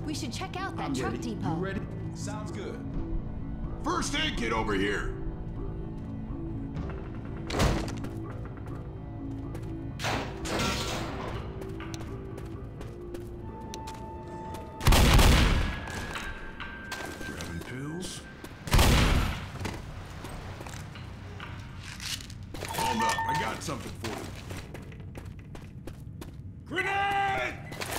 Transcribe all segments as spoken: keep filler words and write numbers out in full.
We should check out that I'm truck ready. depot. You ready? Sounds good. First aid kit over here. Grabbing pills. Hold up, I got something for you. Grenade!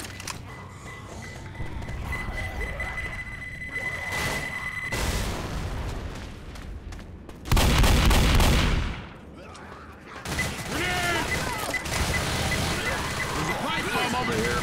Over here.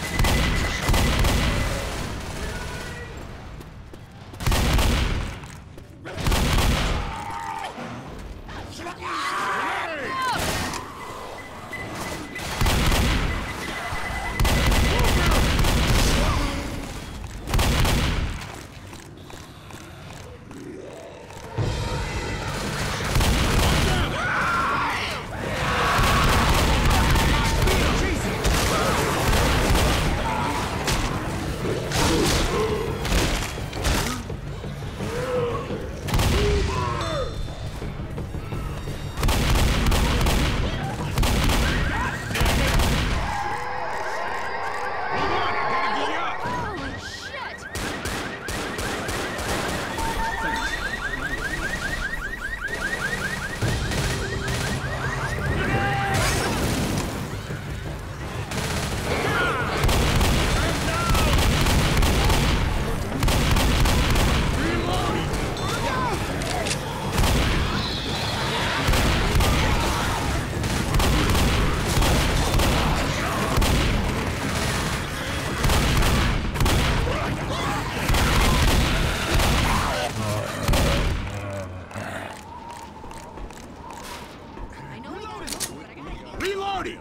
Reloading!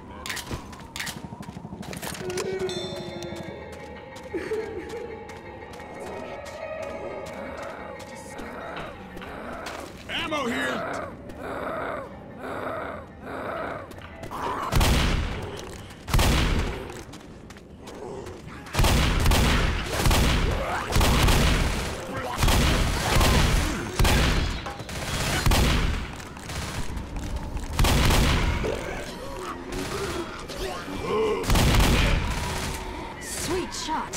Ammo here! Sweet shot.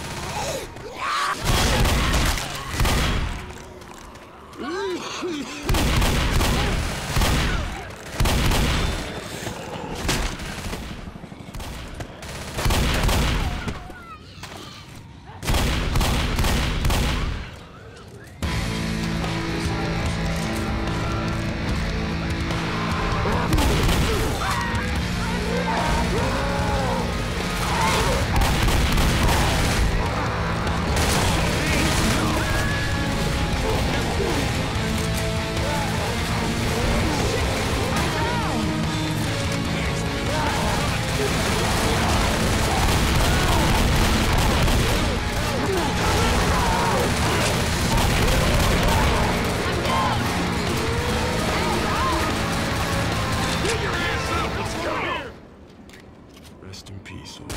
Rest in peace, old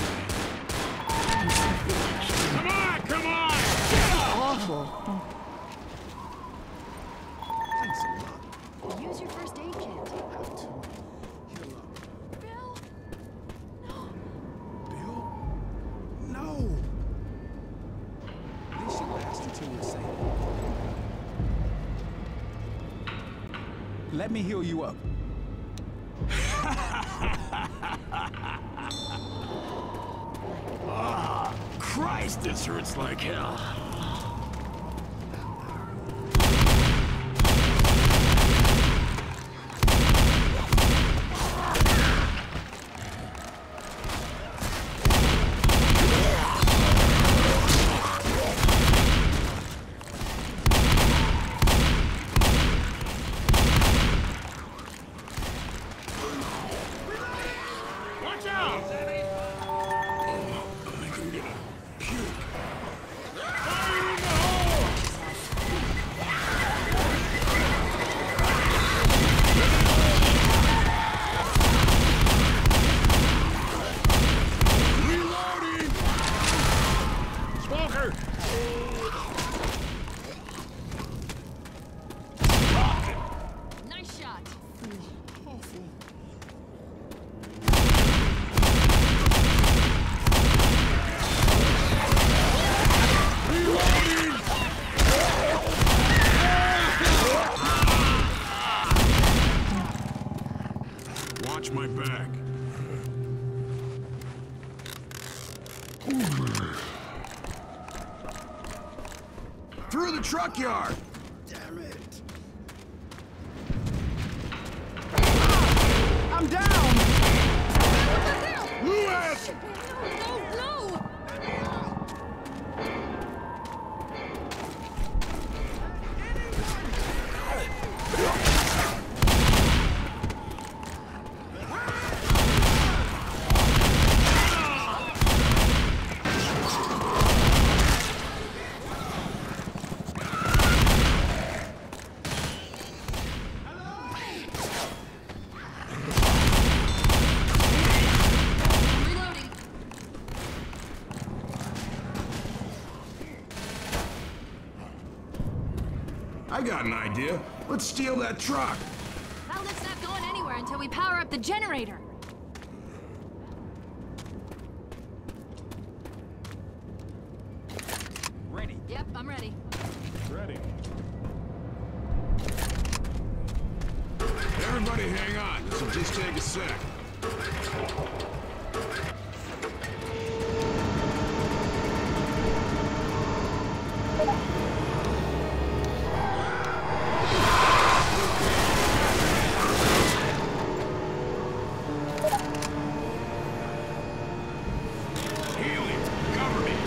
Come on, come on! Awful. Thanks a lot. Use your first aid kit. Bill? No. Bill? No! This should last until we're safe. Let me heal you up. Ah, Christ, this hurts like hell. Watch out! I think I'm gonna puke. back. Through the truck yard! Damn it! I'm down! Lewis! No, no! Reloading. I got an idea. Let's steal that truck. Well, it's not going anywhere until we power up the generator. Ready. Yep, I'm ready. Ready. Everybody hang on. This will just take a sec. Healy, cover me.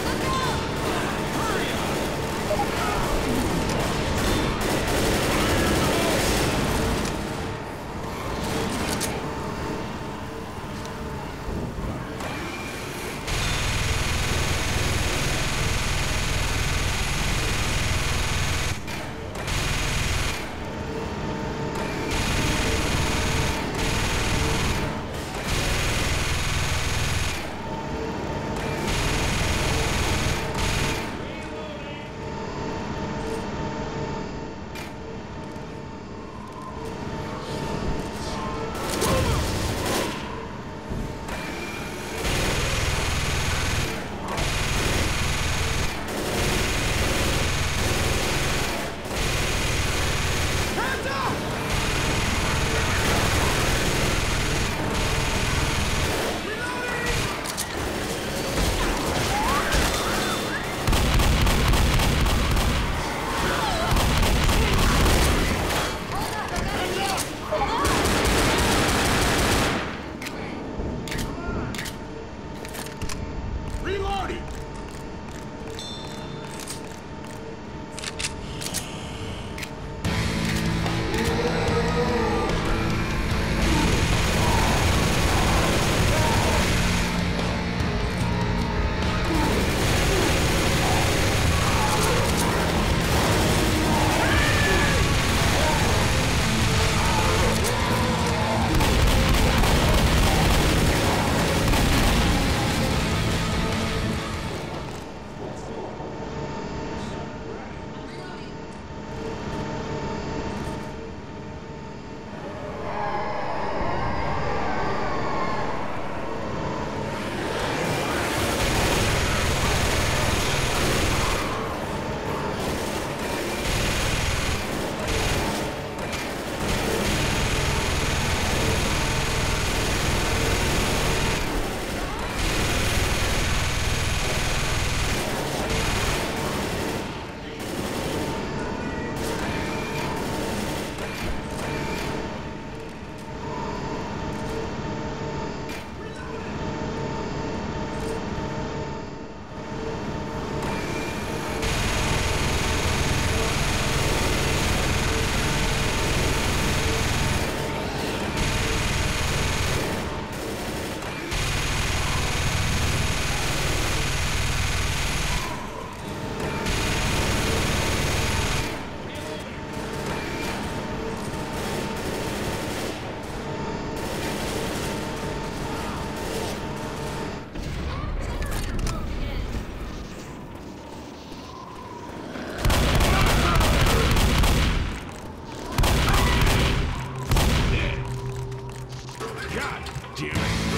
Reloading! God damn it!